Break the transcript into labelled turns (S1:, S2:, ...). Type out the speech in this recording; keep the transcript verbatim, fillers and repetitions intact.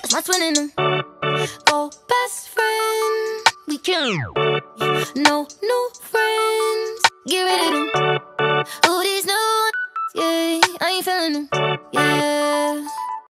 S1: that's my twin in them. Oh, best friend, we kill 'em. No new friends, get rid of them. Who these new ones? Yeah, I ain't feeling them.